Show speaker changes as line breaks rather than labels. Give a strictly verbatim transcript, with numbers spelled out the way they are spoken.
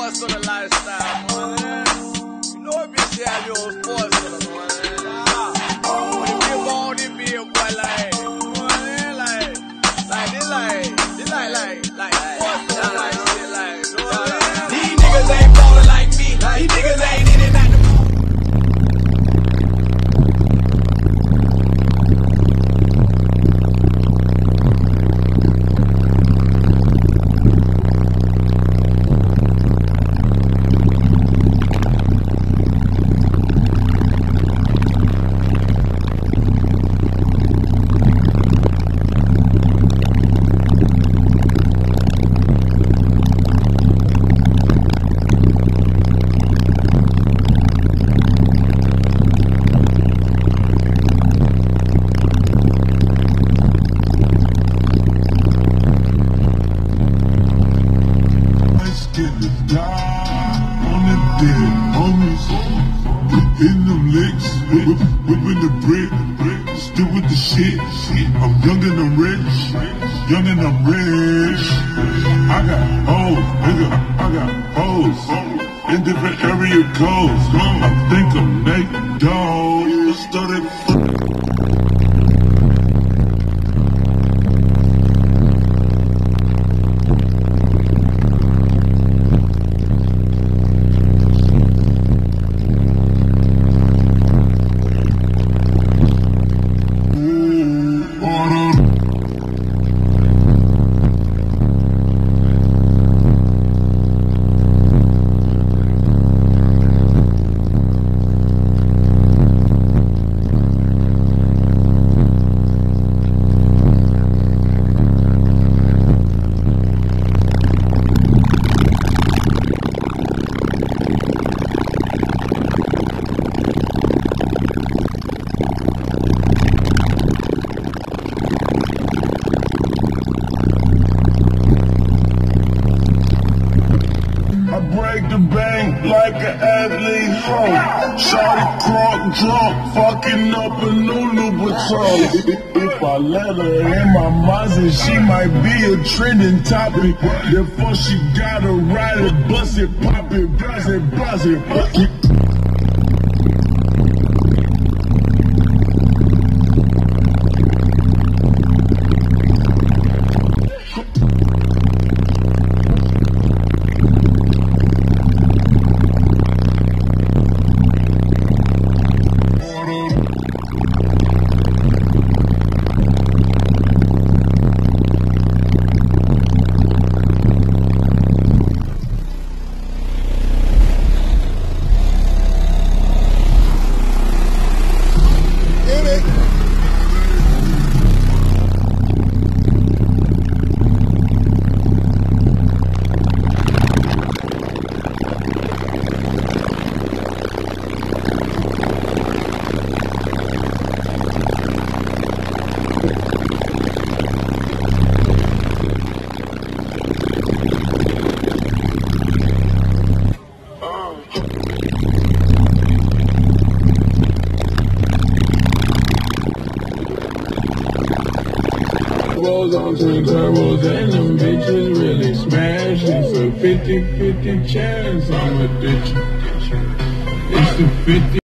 sports on the lifestyle, man. You know what bitch have your sports on the man. Ah, when you give all the beer, boy, like, man, like, like, they like, they like, like, like, sports on the like, shit, like, you know what I'm saying? These niggas ain't ballin' like me. These niggas ain't in it at the
hitting them licks, whip, whipping the brick, still with the shit. I'm young and I'm rich, young and I'm rich. I got hoes, nigga, I got hoes in different area codes. I think I'm Nate Dogg. Started. Break the bank like an athlete, ho. Shawty crunk drunk, fucking up a new Louboutin. If I let her in my Mazda, she might be a trending topic. Therefore she gotta ride it, bust it, pop it, buzz it, buzz it.
Turbos on twin turbos and them bitches really smash. It's a fifty fifty chance on the ditch. It's a fifty